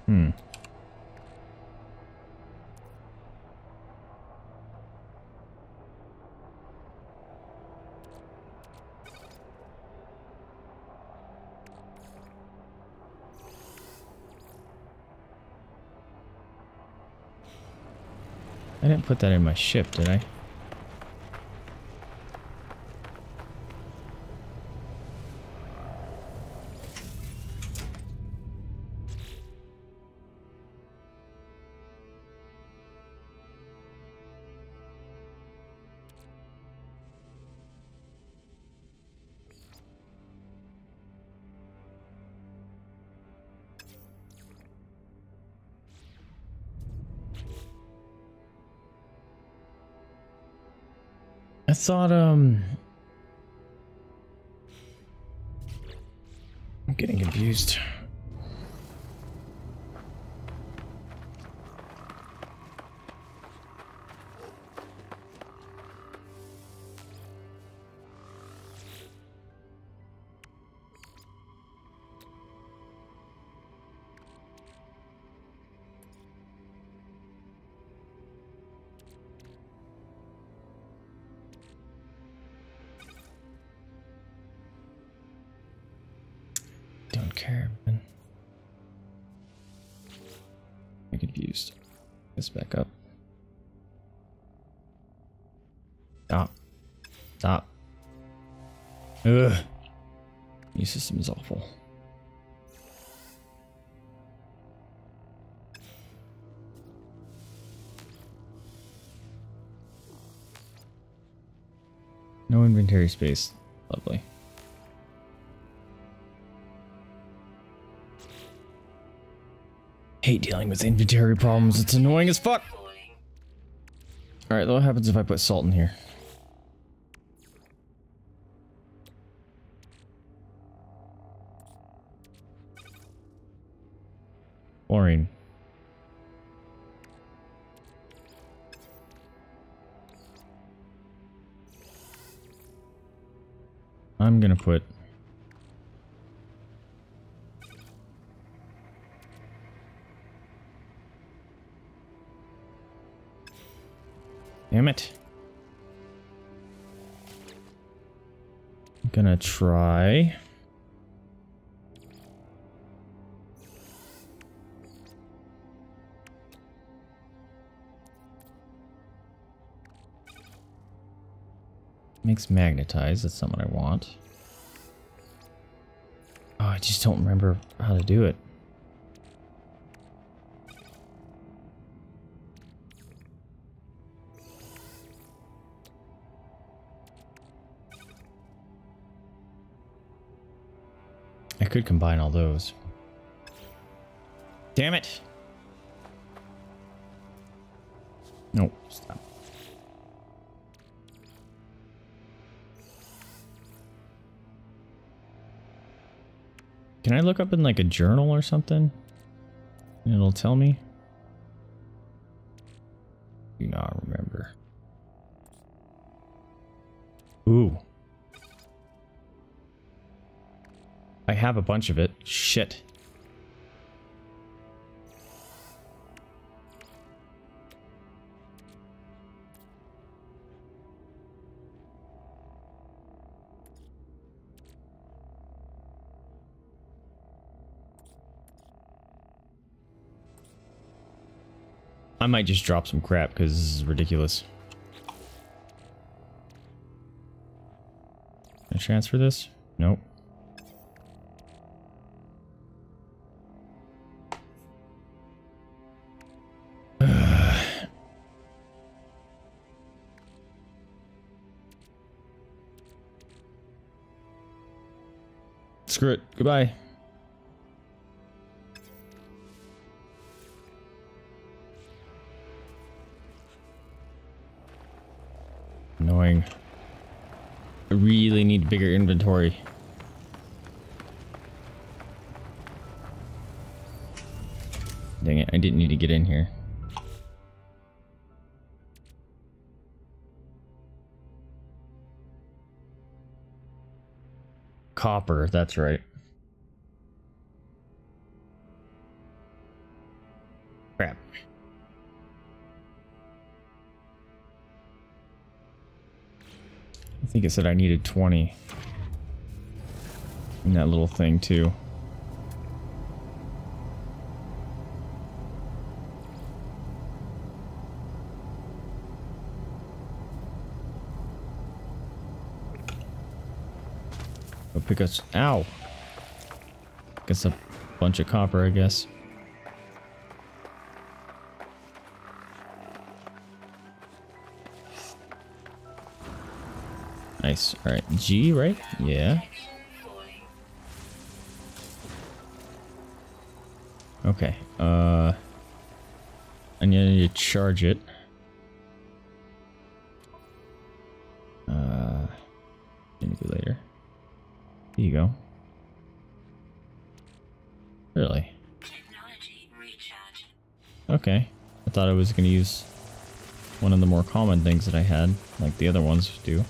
Hmm. I didn't put that in my ship, did I? I thought, I'm getting confused. Don't care, man. I'm confused. This back up. Stop. Stop. Ugh. Your system is awful. No inventory space. Lovely. Hate dealing with inventory problems. It's annoying as fuck. Alright, what happens if I put salt in here? Chlorine. I'm gonna put... Damn it. I'm gonna try... Makes magnetize, that's not what I want. Oh, I just don't remember how to do it. I could combine all those. Damn it! Nope, stop. Can I look up in like a journal or something? And it'll tell me? Do not remember. Ooh. I have a bunch of it. Shit. I might just drop some crap because this is ridiculous. Can I transfer this? Nope. Screw it. Goodbye. Annoying. I really need bigger inventory. Dang it, I didn't need to get in here. Copper, that's right. Crap. I think it said I needed 20. In that little thing too. Go pick us. Ow! Guess a bunch of copper, I guess. Nice. Alright. G, right? Yeah. Okay. I need to charge it. Maybe later. Here you go. Really? Okay. I thought I was going to use one of the more common things that I had, like the other ones do.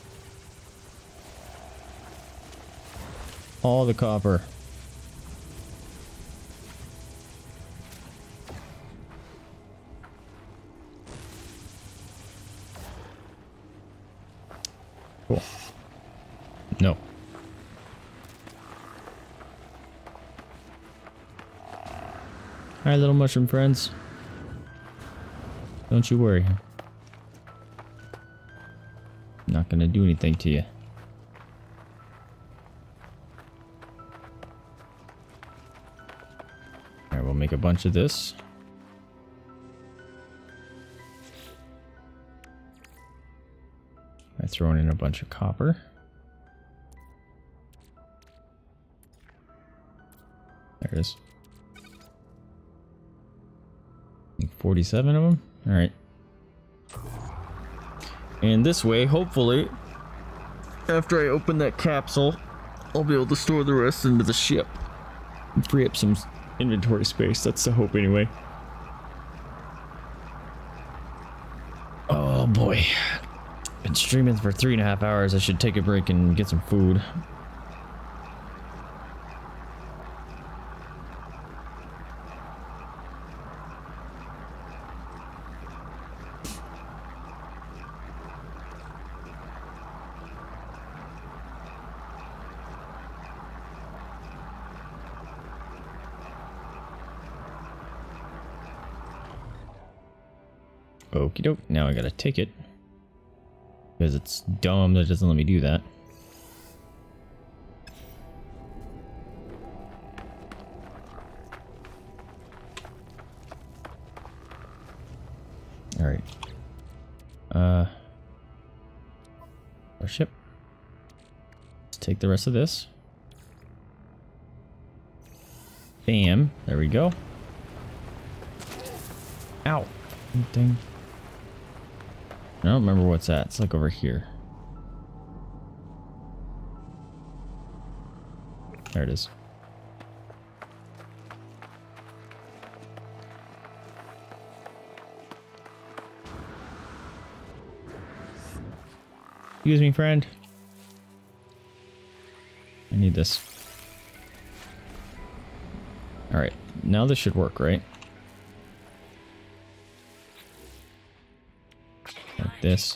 All the copper. Cool. No. Hi, little mushroom friends. Don't you worry. Not gonna do anything to you. Alright, we'll make a bunch of this. By throwing in a bunch of copper. There it is. 47 of them? Alright. And this way, hopefully, after I open that capsule, I'll be able to store the rest into the ship. And free up some inventory space. That's the hope anyway. Oh boy. Been streaming for 3.5 hours. I should take a break and get some food. Okie doke, now I gotta take it. Because it's dumb that it doesn't let me do that. Alright. Our ship. Let's take the rest of this. Bam. There we go. Ow. Dang. I don't remember what's that. It's like over here. There it is. Excuse me, friend. I need this. Alright, now this should work, right? Like this.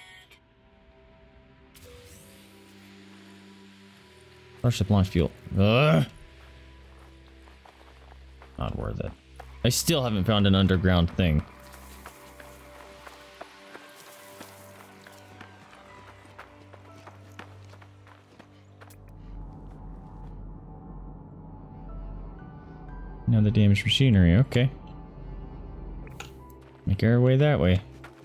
Starship launch fuel. Ugh. Not worth it. I still haven't found an underground thing. Another damaged machinery, okay. Make our way that way.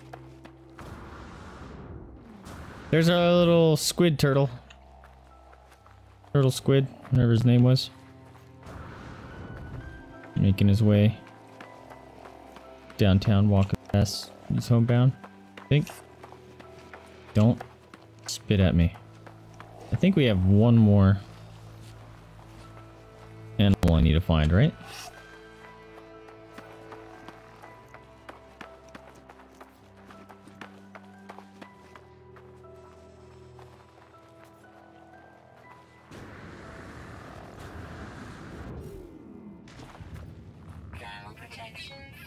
There's our little squid turtle. Turtle squid, whatever his name was. Making his way downtown, walking past. He's homebound, I think. Don't spit at me. I think we have one more animal I need to find, right?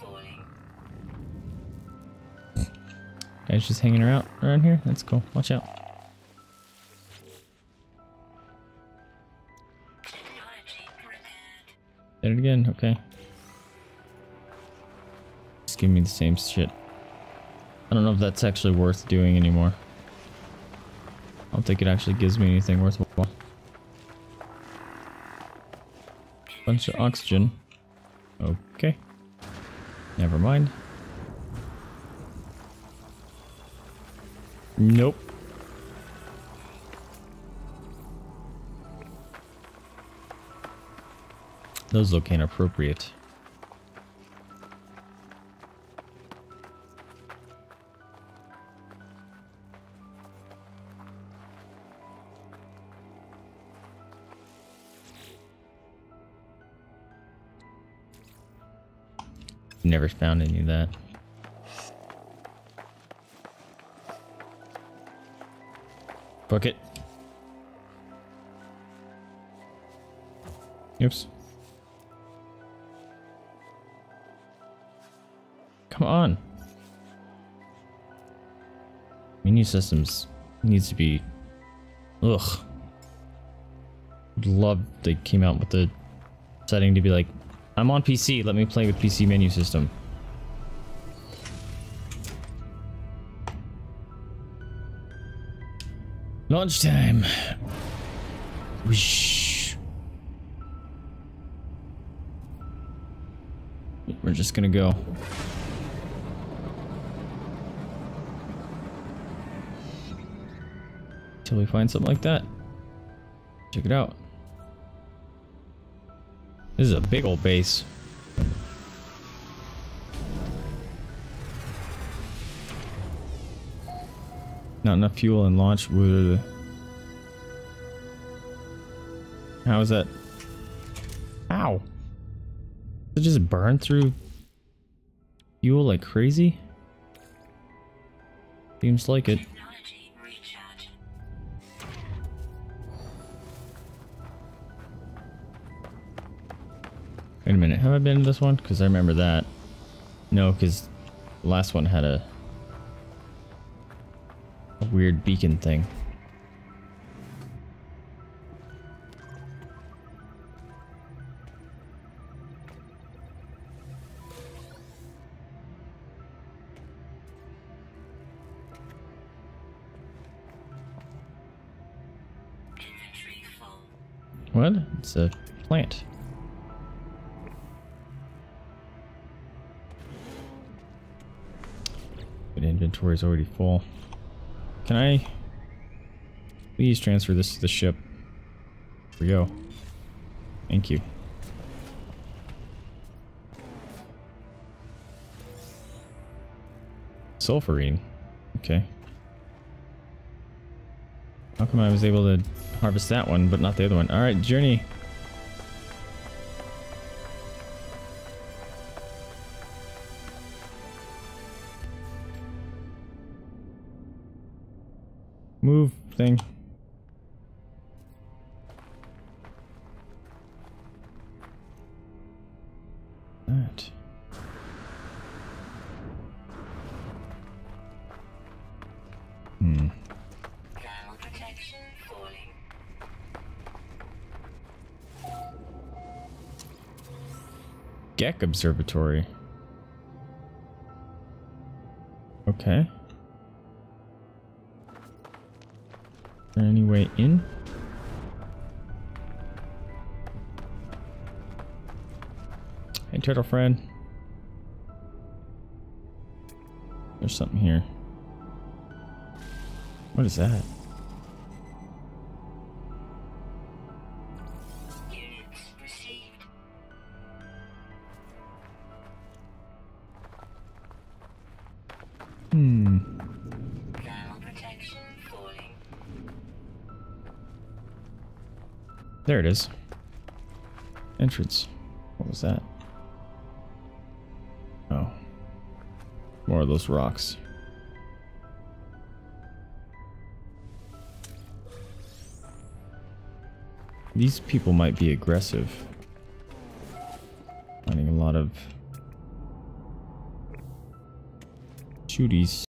Guys just hanging around here? That's cool. Watch out. Did it again? Okay. Just give me the same shit. I don't know if that's actually worth doing anymore. I don't think it actually gives me anything worthwhile. Bunch of oxygen. Okay. Never mind. Nope. Those look inappropriate. Never found any of that. Fuck it. Oops. Come on. Menu systems needs to be... Ugh. Would love they came out with the setting to be like, I'm on PC, let me play with PC menu system. Lunchtime. Whoosh. We're just gonna go. Till we find something like that. Check it out. This is a big old base. Not enough fuel and launch. How is that? Ow! Did it just burn through fuel like crazy? Seems like it. Wait a minute, have I been to this one? Because I remember that. No, because the last one had a weird beacon thing. What? It's a plant. But inventory is already full. Can I please transfer this to the ship? Here we go. Thank you. Sulfurine. Okay. How come I was able to harvest that one, but not the other one? Alright, journey. Move thing. That. Gek Observatory. Okay. Is there any way in? Hey, turtle friend. There's something here. What is that? There it is. Entrance. What was that? Oh. More of those rocks. These people might be aggressive. Finding a lot of Shooties.